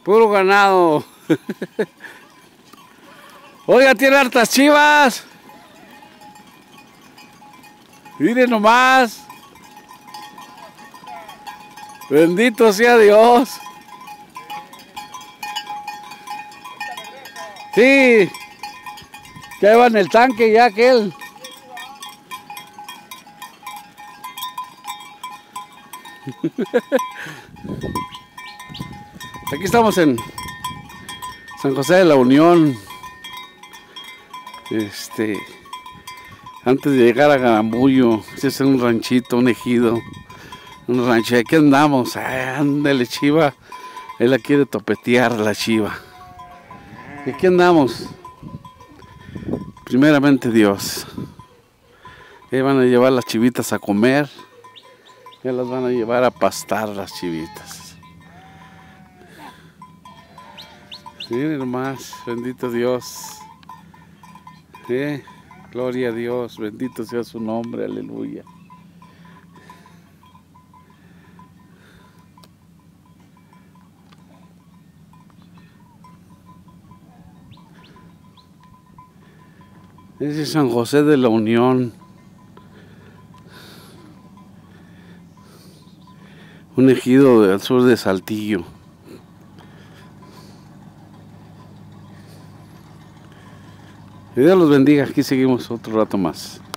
Puro ganado. Oiga, tiene hartas chivas. Miren nomás. Bendito sea Dios. Sí. Ya va en el tanque ya aquel. Aquí estamos en San José de la Unión. Antes de llegar a Garambullo, este es un ranchito, un ejido, un rancho. Aquí andamos, ándale chiva, él la quiere topetear la chiva. Y aquí andamos, primeramente Dios. Ahí van a llevar las chivitas a comer, ya las van a llevar a pastar las chivitas. Miren nomás, bendito Dios. Gloria a Dios, bendito sea su nombre, aleluya. Ese es San José de la Unión. Un ejido del sur de Saltillo. Que Dios los bendiga, aquí seguimos otro rato más.